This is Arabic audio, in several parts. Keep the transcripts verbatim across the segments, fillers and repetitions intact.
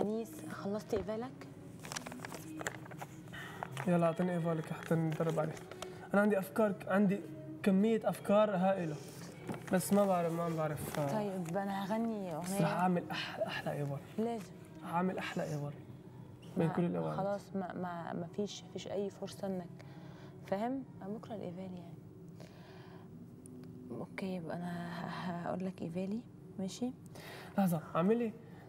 انيس خلصت ايفالك؟ يلا اعطيني ايفالك حتى ندرب عليه. انا عندي افكار، عندي كميه افكار هائله بس ما بعرف ما بعرف. طيب انا هغني اغنيه. بس رح اعمل احلى احلى ايفال. لازم هعمل احلى ايفال بين كل الاوان. خلاص ما ما ما فيش فيش اي فرصه انك فاهم. بكره الايفال يعني. اوكي يبقى انا هقول لك ايفالي ماشي. لحظه اعملي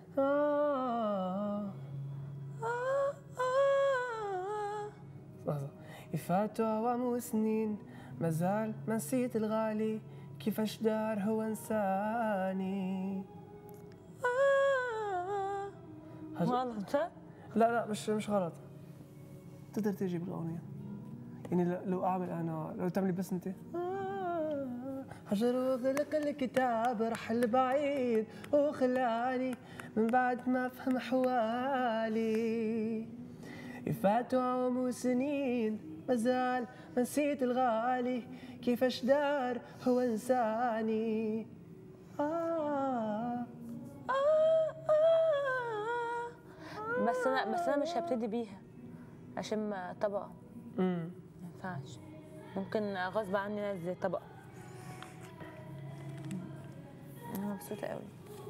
آه آه آه. لحظه. فاتوا أعوام وسنين ما زال ما نسيت الغالي، كيفاش دار هو انساني. آه غلط صح؟ لا لا مش مش غلط. تقدر تجي بالاغنيه يعني لو اعمل انا، لو تعملي بس انت حجر وغلق الكتاب رحل بعيد وخلاني من بعد ما افهم احوالي. فاتوا عوام وسنين مازال ما نسيت الغالي، كيفاش دار هو انساني. آه آه آه. بس انا بس انا مش هبتدي بيها عشان ما طبقه. امم ما ينفعش. ممكن غصب عني انزل طبقه. انا مبسوطه قوي.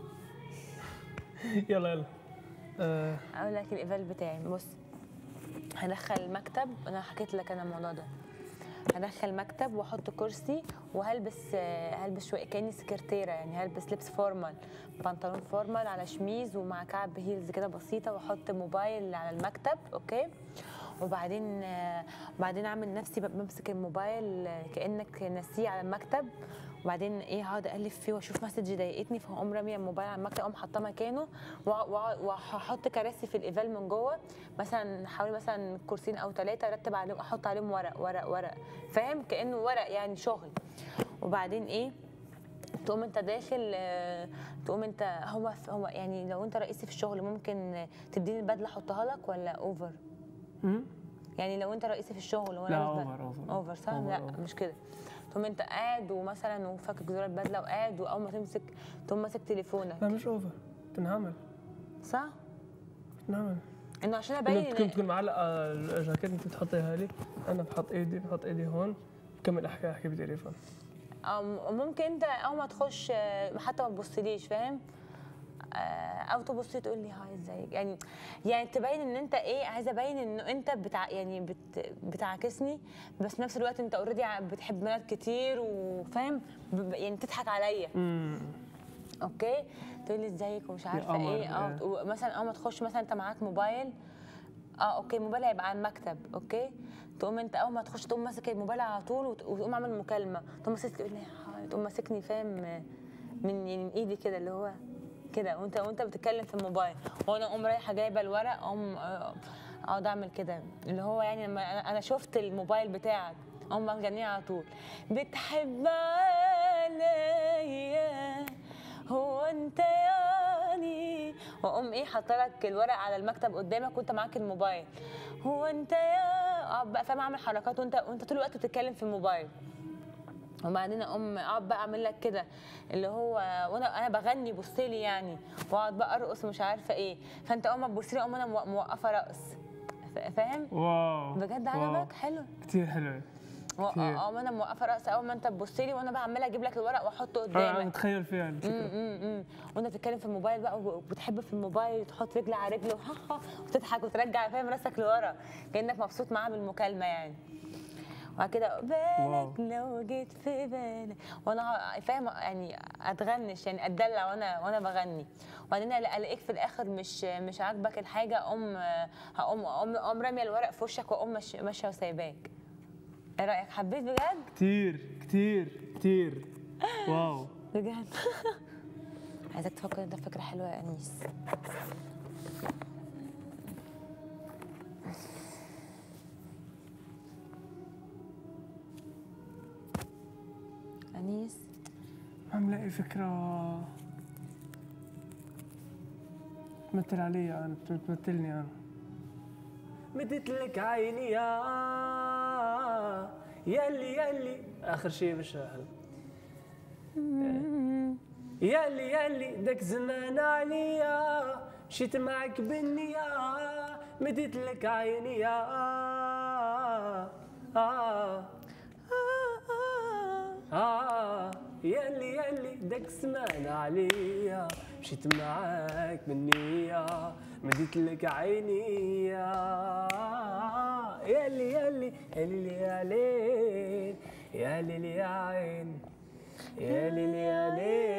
يلا يلا أه. اقول لك الايفال بتاعي. بص هدخل مكتب، انا حكيت لك انا الموضوع ده. هدخل مكتب واحط كرسي وهلبس هلبس شويه كاني سكرتيره يعني، هلبس لبس فورمال، بنطلون فورمال على شميز ومع كعب هيلز كده بسيطه، واحط موبايل على المكتب اوكي. وبعدين بعدين اعمل نفسي بمسك الموبايل كانك ناسيه على المكتب، وبعدين ايه هقعد اقلب فيه واشوف مسج ضايقتني فاقوم راميه الموبايل على المكتب، اقوم حاطاه مكانه وهحط كراسي في الايفال من جوه، مثلا حوالي مثلا كرسيين او ثلاثه ارتب عليهم، احط عليهم ورق ورق ورق فاهم، كانه ورق يعني شغل. وبعدين ايه تقوم انت داخل تقوم انت هو هو يعني لو انت رئيسي في الشغل ممكن تديني البدله احطها لك ولا اوفر؟ يعني لو انت رئيسي في الشغل وانا لا اوفر اوفر اوفر صح؟ أوفر لا أوفر. مش كده. تقوم انت قاعد ومثلا وفاكك زرار البدله وقاعد، واول ما تمسك تقوم ماسك تليفونك. لا مش اوفر، تنعمل صح؟ تنعمل انه عشان ابين كنت تكون معلقه الجاكيت انت بتحطيها لي، انا بحط ايدي بحط ايدي هون بكمل احكي احكي بالتليفون. او ممكن انت اول ما تخش حتى ما تبصليش فاهم، او تبص تقول لي هاي ازيك يعني، يعني تبين ان انت ايه، عايزه ابين ان انت بتع يعني بت بتعاكسني، بس في نفس الوقت انت اوريدي بتحب بنات كتير وفاهم يعني تضحك عليا. امم اوكي تقول لي ازيك ومش عارفه ايه. اه مثلا اول ما تخش مثلا انت معاك موبايل، اه اوكي موبايل هيبقى على المكتب اوكي، تقوم انت اول ما تخش تقوم ماسك الموبايل على طول وتقوم عامل مكالمه، تقوم ماسك تقول لي هاي، تقوم ماسكني فاهم من يعني من ايدي كده اللي هو كده، وانت وانت بتتكلم في الموبايل، وانا اقوم رايحه جايبه الورق اقوم اقعد اعمل كده اللي هو يعني لما انا شفت الموبايل بتاعك اقوم مغنيه على طول بتحب عليا هو انت يعني، واقوم ايه حاطه لك الورق على المكتب قدامك وانت معاك الموبايل، هو انت يا اقعد بقى فاهم اعمل حركات وانت وانت طول الوقت بتتكلم في الموبايل. وبعدين اقوم اقعد بقى اعمل لك كده اللي هو وانا انا بغني بص لي يعني، واقعد بقى ارقص مش عارفه ايه، فانت اول ما تبص لي اقوم انا موقفه رقص فاهم. واو بجد عجبك؟ حلو كتير حلو اه اه انا موقفه رقص اول ما انت تبص لي وانا بقى عماله اجيب لك الورق واحطه قدامك. انا متخيل فيها الفكره. امم وانت بتتكلم في الموبايل بقى وبتحب في الموبايل تحط رجل على رجل وتضحك وترجع فاهم راسك لورا كانك مبسوط معاها بالمكالمه يعني. وبعد كده بالك لو جيت في بالك وانا فاهم يعني اتغنش يعني اتدلع وانا وانا بغني، وبعدين الاقيك في الاخر مش مش عاجبك الحاجه اقوم هقوم اقوم راميه الورق في وشك واقوم ماشيه وسايباك. ايه رايك؟ حبيت بجد؟ كتير كتير كتير واو بجد. عايزاك تفكر انت فكره حلوه يا انيس. انيس عم لاقي فكره تمثل علي انا، بتمثلني انا. مدت لك عيني يا يلي يلي اخر شيء مش حلو. يلي يلي دك زمان عليا مشيت معك بالنية مديت لك عيني يا آه آه يلي يلي دك سمان عليا مشيت معاك بالنية مديت لك عيني يا يلي يلي يلي يا ليل يا ليل يا عين يا ليل يا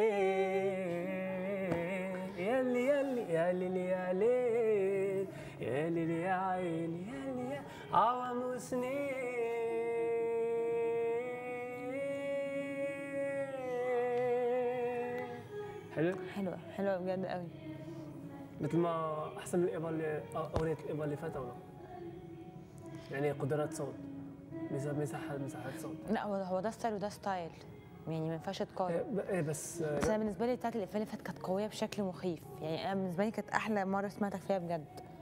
ليل يلي يلي يا ليل يا ليل يا ليل يا عين يا ليل يا عوام وسنين. حلو؟ حلوه حلوه بجد قوي. مثل ما احسن من الابر اللي اغنيه الابر اللي فاتت ولا؟ يعني قدرات صوت مساحه مساحه صوت. لا هو هو ده ستايل وده ستايل، يعني ما ينفعش تقارن. ايه بس بس انا بالنسبه لي بتاعت الافيه اللي فاتت كانت قويه بشكل مخيف، يعني انا بالنسبه لي كانت احلى مره سمعتك فيها بجد.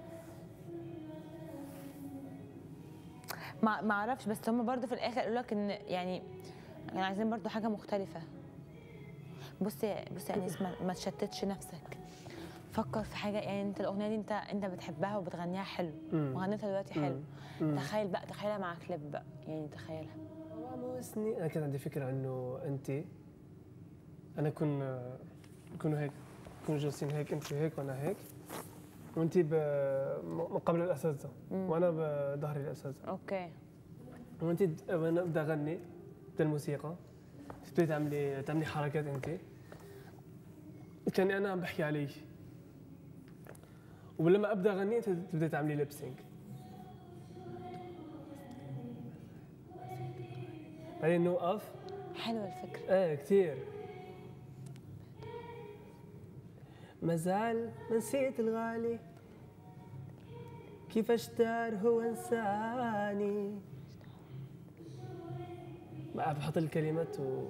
ما ما اعرفش، بس هم برضو في الاخر قالوا لك ان يعني كانوا عايزين برضو حاجه مختلفه. بصي بصي يا انيس، ما تشتتش نفسك، فكر في حاجه. يعني انت الاغنيه دي انت انت بتحبها وبتغنيها حلو وغنيتها دلوقتي حلو. مم. تخيل بقى، تخيلها مع كليب بقى، يعني تخيلها. انا كان عندي فكره انه انت انا كن كنا هيك كنا جالسين هيك، انت هيك وانا هيك، وانت مقابل الاساتذه وانا بظهري الاساتذه. اوكي. وانت وانا بدي اغني، بدي الموسيقى، تبدي تعملي تعملي حركات انت كاني انا عم بحكي عليك، ولما ابدا اغني انت تبدي تعملي ليبسينج. بعدين نوقف. حلوه الفكره. ايه كثير. ما زال ما نسيت الغالي كيف اشتار هو انساني. بقى بحط الكلمات و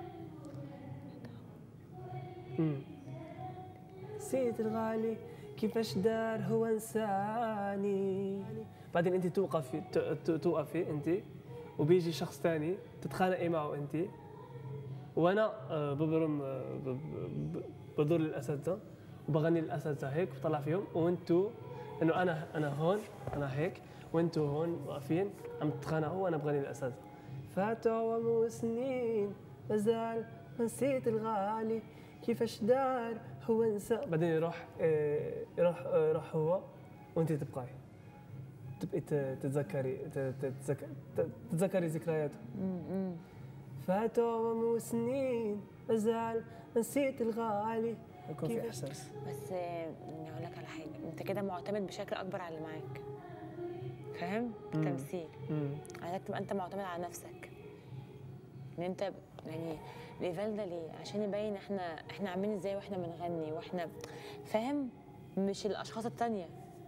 امم نسيت الغالي كيف اشتار هو انساني. بعدين انت توقفي توقفي انت وبيجي شخص ثاني تتخانقي معه انت، وانا ببرم بدور للاساتذه وبغني للاساتذه هيك وبطلع فيهم، وانتو انه انا انا هون انا هيك وانتو هون واقفين عم تتخانقوا وانا بغني للاساتذه. فاتوا عوام وسنين مازال ما نسيت الغالي كيفاش دار هو انسى. بعدين يروح يروح يروح هو وانت تبقاي تبقي تتذكري تتذكري تتذكري ذكرياته. فاتوا عوام وسنين مازال ما نسيت الغالي. يكون في احساس. بس اقول لك على حاجه، انت كده معتمد بشكل اكبر على اللي معاك، فاهم؟ التمثيل عايزك تبقى انت معتمد على نفسك، ان انت يعني ليفال ده ليه؟ عشان يبين احنا احنا عاملين ازاي واحنا بنغني واحنا فاهم، مش الاشخاص التانيه.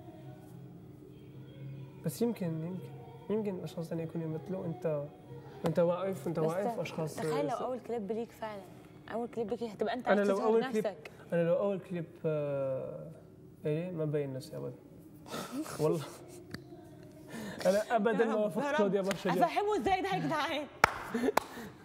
بس يمكن يمكن يمكن الاشخاص الثانيه يكونوا يمثلوا انت انت واقف انت واقف اشخاص. تخيل لو اول كليب ليك فعلا، اول كليب ليك هتبقى انت عايز تظهر نفسك. انا لو اول كليب آه ايه ما ببين نفسي ابدا والله. انا ابدا ما وافقت كلوديا برشا. افهمه ازاي ده يا جدعان؟